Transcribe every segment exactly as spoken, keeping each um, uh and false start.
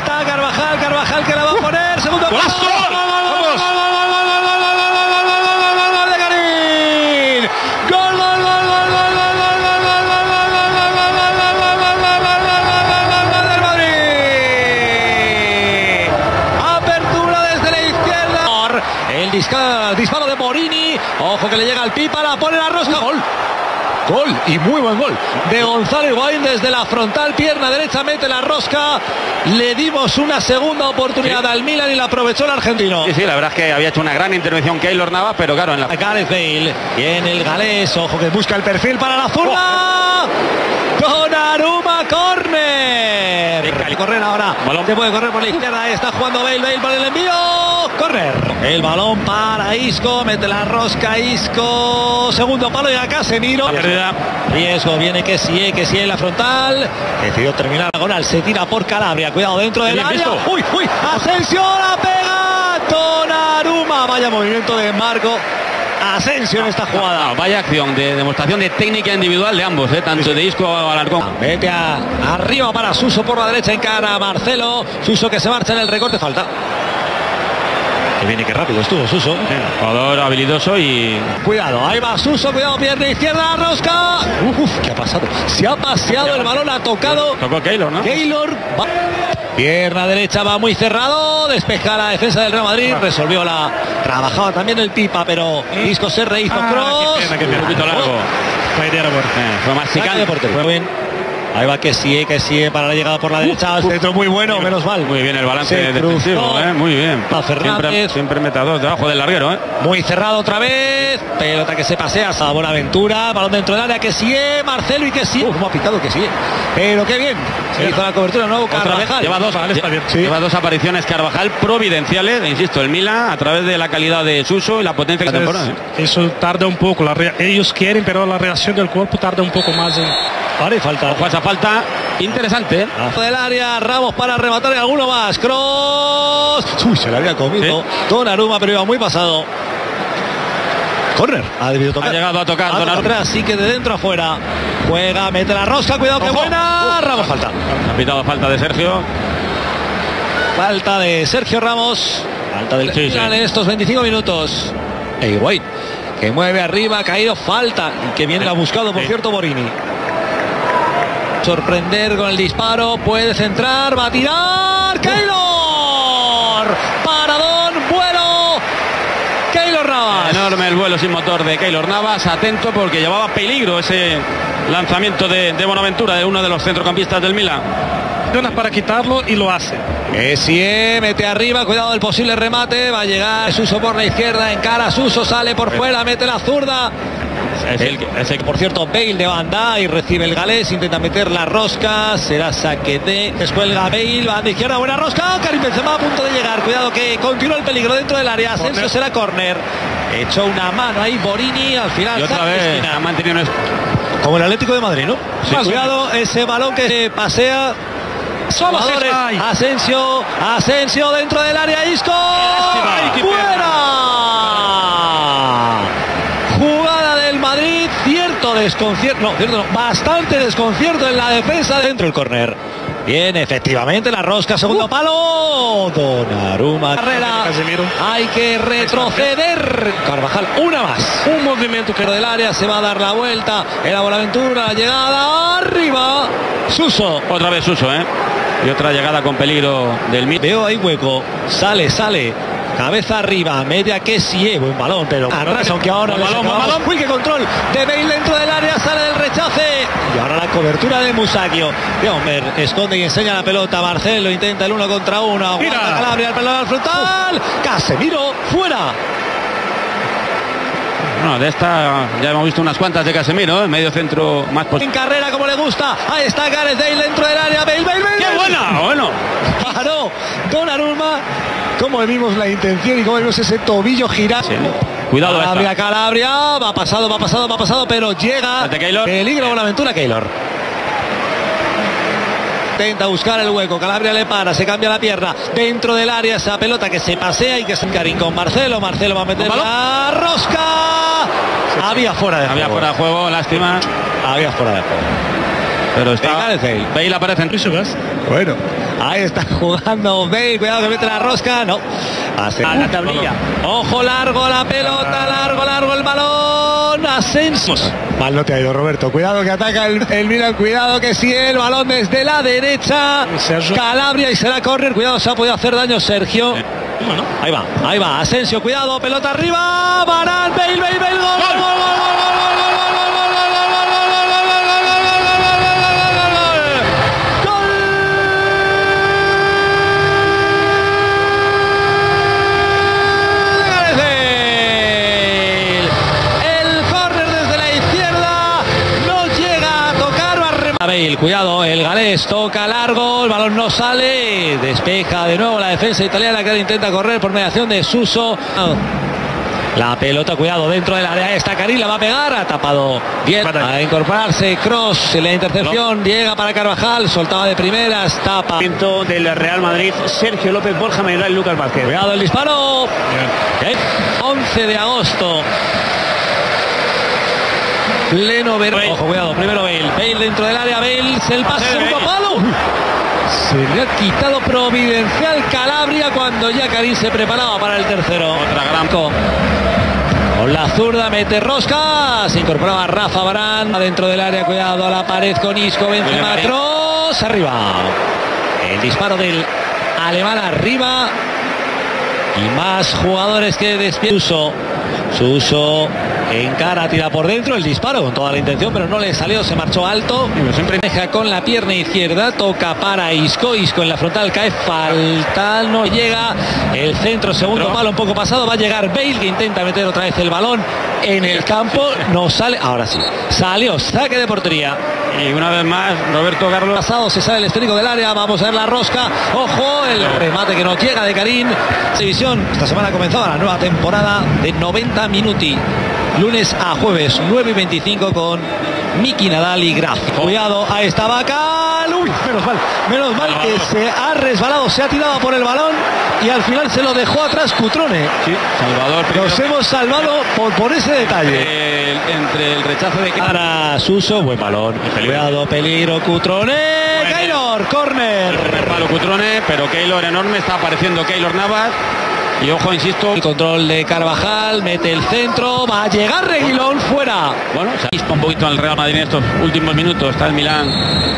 está Carvajal, Carvajal que la va a poner, segundo palo. ¡Golazo! ¡Vamos! ¡Gol de Garín! ¡Gol, gol, gol, gol, gol, gol, gol, gol del Madrid! Apertura desde la izquierda. El disca, disparo de Morini. Ojo que le llega al Pipa, la pone la rosca. Gol. Gol y muy buen gol de Gonzalo Higuaín desde la frontal, pierna derecha, mete la rosca. Le dimos una segunda oportunidad sí. al Milan y la aprovechó el argentino. Sí, sí, la verdad es que había hecho una gran intervención Keylor Navas, pero claro, en la... Gareth Bale, viene el galés, ojo que busca el perfil para la zurda. Oh. Donnarumma, córner. Y correr ahora, balón. Se puede correr por la izquierda, está jugando Bale, Bale para el envío. Córner. El balón para Isco, mete la rosca Isco, segundo palo y a Casemiro. Riesgo, viene que sí, que sí en la frontal. Decidió terminar la diagonal, se tira por Calabria, cuidado dentro del área. Visto. Uy, uy, Asensio la pega. Donnarumma, vaya movimiento de Marco Asensio en esta jugada. No, vaya acción de demostración de técnica individual de ambos, ¿eh? Tanto de Isco a Alarcón. Vete a, arriba para Suso por la derecha, encara a Marcelo. Suso que se marcha en el recorte, falta. Que viene, que rápido estuvo Suso. Sí, jugador habilidoso y... Cuidado, ahí va Suso, cuidado, pierna izquierda, rosca. Uf, ¿qué ha pasado? Se ha paseado el balón, ha tocado. Tocó Keylor, ¿no? Keylor va. Pierna derecha, va muy cerrado, despeja la defensa del Real Madrid, resolvió la... Trabajaba también el Pipa, pero Isco se rehizo, ah, cross. Qué pena, qué pena. Un poquito largo. Fue de eh, fue más picante. Fue bien. Ahí va que sí, que sí, para la llegada por la derecha. Uh, centro muy bueno, menos mal. Muy bien el balance defensivo, ¿eh? Muy bien. A Fernández. Siempre, siempre metador debajo del larguero, ¿eh? Muy cerrado otra vez. Pelota que se pasea a Buenaventura. Balón dentro del área, que sí, Marcelo y que sí. Uh, cómo ha picado que sí. Pero qué bien. Se sí. hizo la cobertura nuevo Carvajal. Lleva dos, vale, lleva, sí. lleva dos apariciones Carvajal providenciales. Insisto, el Milan a través de la calidad de Suso y la potencia que temporada. ¿eh? Eso tarda un poco. La ellos quieren, pero la reacción del cuerpo tarda un poco más en... Vale, falta. Ojo, esa falta interesante. Abajo del área, Ramos para rematar y alguno más. Cross. Uy, se le había comido. ¿Sí? Donnarumma, pero iba muy pasado. Corner. Ha debido tocar. Ha llegado a tocar Donnarumma. Así que de dentro a afuera. Juega, mete la rosca. Cuidado, que buena. Uh, Ramos falta. Ha pitado falta de Sergio. Falta de Sergio Ramos. Falta del sí, final sí. en estos veinticinco minutos. E Higuaín, que mueve arriba, ha caído, falta. Y que bien la ha buscado, por sí. cierto, Morini. Sorprender con el disparo, puede centrar, va a tirar. Keylor, paradón, vuelo. Keylor Navas. Enorme el vuelo sin motor de Keylor Navas, atento porque llevaba peligro ese lanzamiento de, de Buenaventura, de uno de los centrocampistas del Milan. Para quitarlo y lo hace. Que sí, mete arriba, cuidado del posible remate, va a llegar Suso por la izquierda, encara Suso, sale por fuera, mete la zurda. Es el, es el, por cierto, Bale de banda y recibe el galés, intenta meter la rosca, será saque de, descuelga Bale, banda izquierda, buena rosca, Karim Benzema a punto de llegar, cuidado que continúa el peligro dentro del área, Asensio será córner, echó una mano ahí Morini, al final y otra vez ha mantenido un... como el Atlético de Madrid, ¿no? Sí, cuidado, ese balón que se pasea. Jugadores, Asensio, Asensio dentro del área, Isco, fuera. Jugada del Madrid, cierto desconcierto, no, cierto, no, bastante desconcierto en la defensa dentro del córner. Bien, efectivamente, la rosca, segundo uh. palo. Donnarumma, carrera, hay que retroceder. Carvajal, una más. Un movimiento que del área se va a dar la vuelta. Era Buenaventura, la llegada, arriba. Suso. Otra vez Suso, ¿eh? Y otra llegada con peligro del Milan. Veo ahí hueco, sale, sale. Cabeza arriba, media que sí, buen balón, pero atrás, aunque ahora el balón, balón. Uy, qué control de Bale dentro del área, sale del rechace. Y ahora la cobertura de Musacchio. Hombre, esconde y enseña la pelota. Marcelo intenta el uno contra uno. Aguanta Calabria, el pelotón al frontal. Uf. Casemiro, fuera. No, de esta ya hemos visto unas cuantas de Casemiro, ¿eh? Medio centro más posible. En carrera como le gusta. Ahí está Gareth Bale dentro del área. Bale, Bale, Bale. ¡Qué buena! Bueno. Paró Donnarumma. Cómo vimos la intención y cómo vimos ese tobillo girar. Sí. Cuidado. Calabria, Calabria. Va pasado, va pasado, va pasado, pero llega. Peligro Buenaventura, Keylor. Intenta buscar el hueco, Calabria le para, se cambia la pierna dentro del área, esa pelota que se pasea y que se encarín con Marcelo. Marcelo va a meter la rosca. Había fuera de Había juego. fuera de juego, lástima. Había fuera de juego. Pero está Bale. Bale aparece en Bueno, ahí está jugando Bale, cuidado que mete la rosca, no. Hace a la tablilla. Ojo largo la pelota, largo, largo el balón. Asensio. Mal no te ha ido, Roberto. Cuidado que ataca el, el Milan, cuidado que sigue el balón desde la derecha. Calabria y será córner. Cuidado, se ha podido hacer daño Sergio. Bueno, ahí va, ahí va. Asensio, cuidado, pelota arriba. Varane, Bale, Bale, Bale, gol, gol, gol, gol, gol, Bale, cuidado, el galés toca largo, el balón no sale, despeja de nuevo la defensa italiana que intenta correr por mediación de Suso. La pelota, cuidado, dentro del área está Karim, la va a pegar, ha tapado bien, a incorporarse Kroos, la intercepción, no. Llega para Carvajal, soltaba de primeras, tapa. Del Real Madrid, Sergio López, Borja Mayoral y Lucas Vázquez. Cuidado el disparo. Bien. once de agosto. Pleno verde. Ojo, cuidado, primero Bale. Bale dentro del área, Bale, se el pase, segundo palo. Se le ha quitado providencial Calabria cuando ya Karim se preparaba para el tercero. Otra gran con la zurda, mete rosca. Se incorporaba Rafa Varane dentro del área, cuidado a la pared con Isco, Benzema, Kroos, arriba. El disparo del alemán arriba. Y más jugadores que despiertan. Suso, Suso encara, tira por dentro, el disparo con toda la intención, pero no le salió, se marchó alto. Siempre deja con la pierna izquierda, toca para Isco, Isco en la frontal, cae, falta, no llega. El centro, segundo palo, un poco pasado, va a llegar Bale, que intenta meter otra vez el balón en el campo, no sale, ahora sí, salió, saque de portería. Y una vez más, Roberto Carlos. Pasado, se sale el esférico del área, vamos a ver la rosca, ojo, el remate que no llega de Karim. División, esta semana comenzaba la nueva temporada de noventa minuti. Lunes a jueves, nueve y veinticinco con Miki Nadal y Graf. Cuidado, ahí está Bacal. Uy, menos mal, menos mal que se ha resbalado, se ha tirado por el balón y al final se lo dejó atrás Cutrone. Sí, Salvador. Nos hemos salvado por, por ese detalle. El, entre el rechazo de para Suso, buen balón. Cuidado, peligro, Cutrone. Bueno, Keylor, córner. Primer palo Cutrone, pero Keylor enorme, está apareciendo Keylor Navas. Y ojo, insisto, el control de Carvajal, mete el centro, va a llegar Reguilón, fuera. Bueno, se avispa un poquito al Real Madrid en estos últimos minutos, está el Milán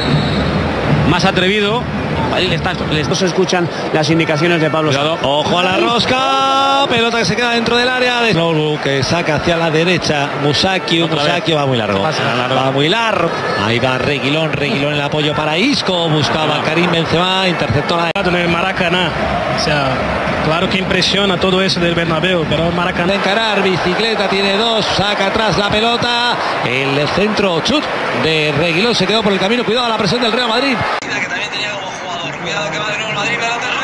más atrevido. Estos escuchan las indicaciones de Pablo. Cuidado. Ojo a la rosca, pelota que se queda dentro del área de Nobu, que saca hacia la derecha. Musacchio, Musacchio va muy largo. Va muy largo. Ahí va Reguilón, Reguilón en el apoyo para Isco, buscaba a Karim Benzema, interceptó la en el Maracaná. O sea, claro que impresiona todo eso del Bernabéu, pero el Maracaná. De encarar, bicicleta, tiene dos, saca atrás la pelota, el centro chut de Reguilón se quedó por el camino, cuidado a la presión del Real Madrid. Que también tenía como jugador, cuidado que va de nuevo el Madrid, pelota.